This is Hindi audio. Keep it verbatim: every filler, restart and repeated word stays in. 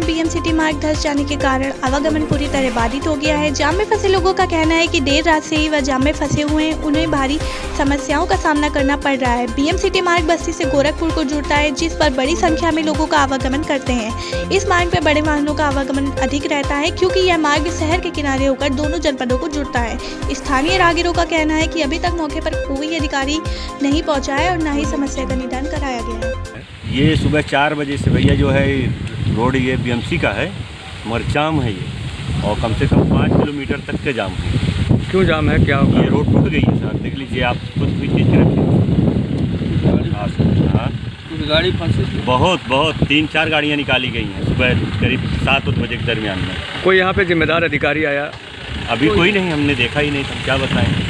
बीएमसीटी मार्ग धंस जाने के कारण आवागमन पूरी तरह बाधित हो गया है। जाम में फंसे लोगों का कहना है कि देर रात से ही वह जाम में फंसे हुए हैं, उन्हें भारी समस्याओं का सामना करना पड़ रहा है। बीएमसीटी मार्ग बस्ती से गोरखपुर को जुड़ता है, जिस पर बड़ी संख्या में लोगों का आवागमन करते हैं। इस मार्ग पर बड़े वाहनों का आवागमन अधिक रहता है, क्योंकि यह मार्ग शहर के किनारे होकर दोनों जनपदों को जुड़ता है। स्थानीय राहगीरों का कहना है कि अभी तक मौके पर कोई अधिकारी नहीं पहुंचा है और न ही समस्या का निदान कराया गया है। ये सुबह चार बजे से भैया जो है रोड ये बीएमसी का है, मगर जाम है ये, और कम से कम पाँच किलोमीटर तक के जाम है। क्यों जाम है, क्या होगा? ये रोड टूट गई है सर, देख लीजिए आप खुद भी चीज हाँ गाड़ी फंसी, बहुत बहुत तीन चार गाड़ियाँ निकाली गई हैं सुबह करीब सात बजे के दरमियान में। कोई यहाँ पे जिम्मेदार अधिकारी आया? अभी कोई नहीं, हमने देखा ही नहीं, तो क्या बताएं।